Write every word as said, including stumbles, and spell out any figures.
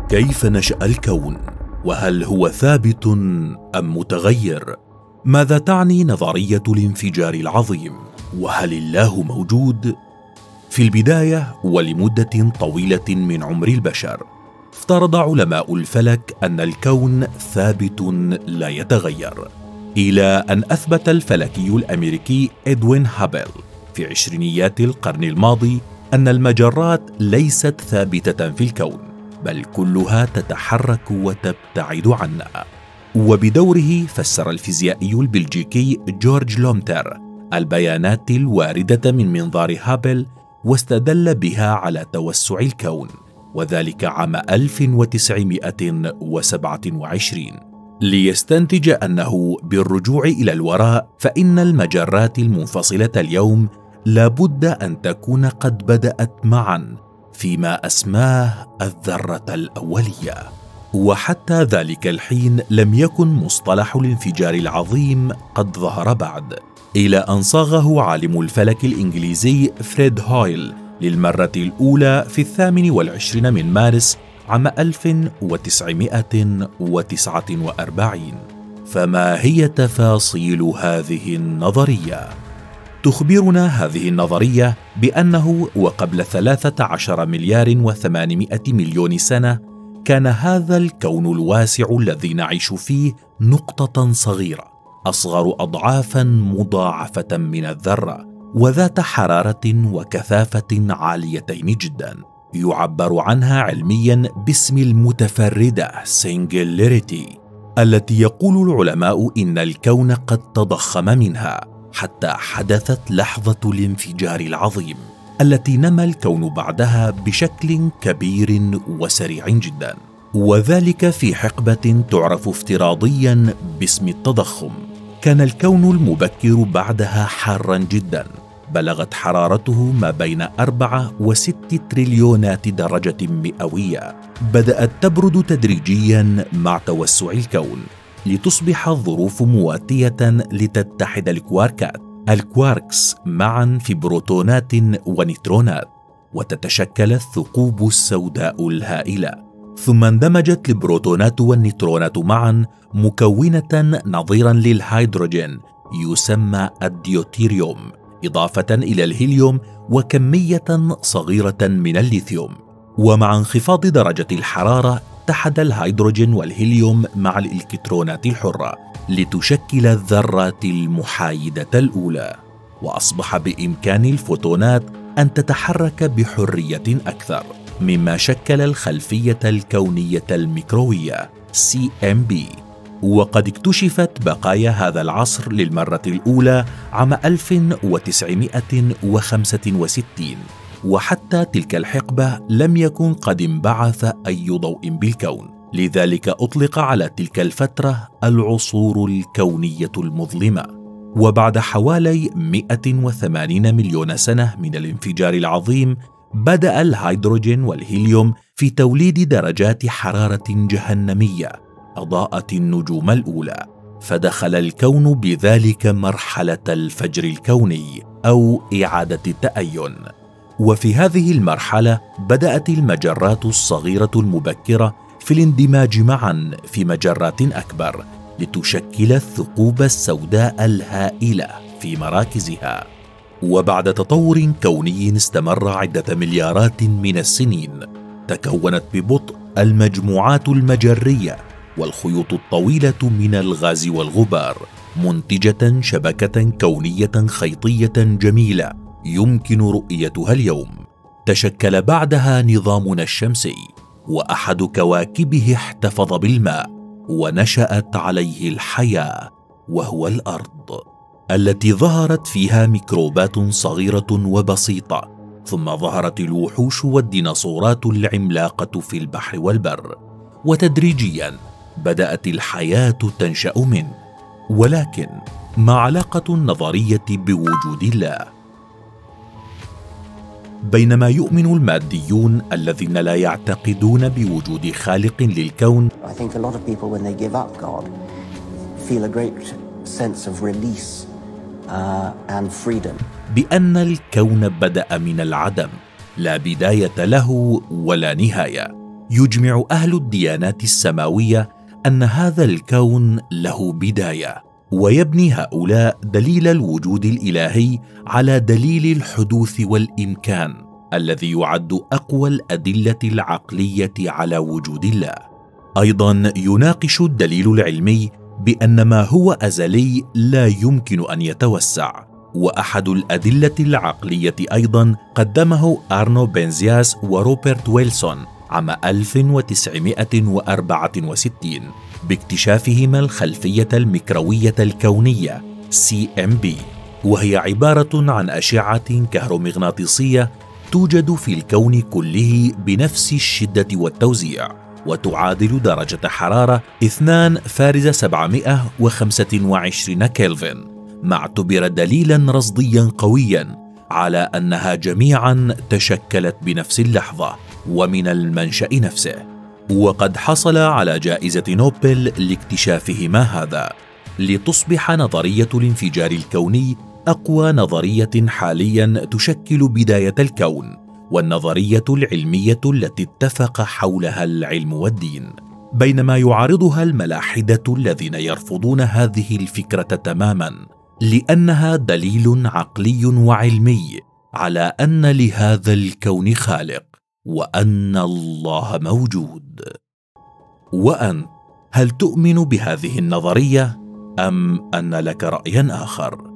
كيف نشأ الكون؟ وهل هو ثابت أم متغير؟ ماذا تعني نظرية الانفجار العظيم؟ وهل الله موجود؟ في البداية ولمدة طويلة من عمر البشر، افترض علماء الفلك أن الكون ثابت لا يتغير، إلى أن أثبت الفلكي الأمريكي إدوين هابل في عشرينيات القرن الماضي أن المجرات ليست ثابتة في الكون، بل كلها تتحرك وتبتعد عنا. وبدوره فسر الفيزيائي البلجيكي جورج لومتر البيانات الواردة من منظار هابل واستدل بها على توسع الكون، وذلك عام ألف وتسعمائة وسبعة وعشرين، ليستنتج أنه بالرجوع إلى الوراء فإن المجرات المنفصلة اليوم لابد أن تكون قد بدأت معا فيما أسماه الذرة الأولية. وحتى ذلك الحين لم يكن مصطلح الانفجار العظيم قد ظهر بعد، إلى أن صاغه عالم الفلك الإنجليزي فريد هويل للمرة الأولى في الثامن والعشرين من مارس عام ألف وتسعمائة وتسعة وأربعين. فما هي تفاصيل هذه النظرية؟ تخبرنا هذه النظرية بأنه وقبل ثلاثة عشر مليار وثمانمائة مليون سنة كان هذا الكون الواسع الذي نعيش فيه نقطة صغيرة أصغر أضعافا مضاعفة من الذرة، وذات حرارة وكثافة عاليتين جدا، يعبر عنها علميا باسم المتفردة Singularity، التي يقول العلماء إن الكون قد تضخم منها حتى حدثت لحظة الانفجار العظيم التي نما الكون بعدها بشكل كبير وسريع جدا، وذلك في حقبة تعرف افتراضيا باسم التضخم. كان الكون المبكر بعدها حارا جدا، بلغت حرارته ما بين أربعة وست تريليونات درجة مئوية. بدأت تبرد تدريجيا مع توسع الكون لتصبح الظروف مواتية لتتحد الكواركات الكواركس معا في بروتونات ونيوترونات، وتتشكل الثقوب السوداء الهائلة، ثم اندمجت البروتونات والنيوترونات معا مكونة نظيرا للهيدروجين يسمى الديوتيريوم، إضافة إلى الهيليوم وكمية صغيرة من الليثيوم. ومع انخفاض درجة الحرارة اتحد الهيدروجين والهيليوم مع الإلكترونات الحرة لتشكل الذرات المحايدة الأولى، وأصبح بإمكان الفوتونات أن تتحرك بحرية أكثر، مما شكل الخلفية الكونية الميكروية سي إم بي. وقد اكتشفت بقايا هذا العصر للمرة الأولى عام ألف وتسعمائة وخمسة وستين، وحتى تلك الحقبة لم يكن قد انبعث أي ضوء بالكون، لذلك أطلق على تلك الفترة العصور الكونية المظلمة. وبعد حوالي مئة وثمانين مليون سنة من الانفجار العظيم بدأ الهيدروجين والهيليوم في توليد درجات حرارة جهنمية أضاءت النجوم الأولى، فدخل الكون بذلك مرحلة الفجر الكوني أو إعادة التأين. وفي هذه المرحلة بدأت المجرات الصغيرة المبكرة في الاندماج معا في مجرات أكبر لتشكل الثقوب السوداء الهائلة في مراكزها. وبعد تطور كوني استمر عدة مليارات من السنين، تكونت ببطء المجموعات المجرية والخيوط الطويلة من الغاز والغبار، منتجة شبكة كونية خيطية جميلة يمكن رؤيتها اليوم. تشكل بعدها نظامنا الشمسي، وأحد كواكبه احتفظ بالماء ونشأت عليه الحياة، وهو الأرض التي ظهرت فيها ميكروبات صغيرة وبسيطة، ثم ظهرت الوحوش والديناصورات العملاقة في البحر والبر، وتدريجيا بدأت الحياة تنشأ منه. ولكن ما علاقة النظرية بوجود الله؟ بينما يؤمن الماديون الذين لا يعتقدون بوجود خالق للكون I think a lot of people when they give up God feel a great sense of release uh, and freedom. بأن الكون بدأ من العدم لا بداية له ولا نهاية، يجمع أهل الديانات السماوية أن هذا الكون له بداية، ويبني هؤلاء دليل الوجود الإلهي على دليل الحدوث والإمكان الذي يعد أقوى الأدلة العقلية على وجود الله. أيضا يناقش الدليل العلمي بأن ما هو أزلي لا يمكن أن يتوسع، وأحد الأدلة العقلية أيضا قدمه أرنو بنزياس وروبرت ويلسون عام ألف وتسعمائة وأربعة وستين باكتشافهما الخلفية المكروية الكونية سي إم بي، وهي عبارة عن أشعة كهرومغناطيسية توجد في الكون كله بنفس الشدة والتوزيع، وتعادل درجة حرارة اثنين فارز سبعمائة وخمسة وعشرين كلفن، ما اعتبر دليلا رصديا قويا على أنها جميعا تشكلت بنفس اللحظة ومن المنشأ نفسه. وقد حصل على جائزة نوبل لاكتشافهما هذا، لتصبح نظرية الانفجار الكوني أقوى نظرية حاليا تشكل بداية الكون، والنظرية العلمية التي اتفق حولها العلم والدين، بينما يعارضها الملاحدة الذين يرفضون هذه الفكرة تماما، لأنها دليل عقلي وعلمي على أن لهذا الكون خالق وأن الله موجود. وأنت، هل تؤمن بهذه النظرية أم أن لك رأيا آخر؟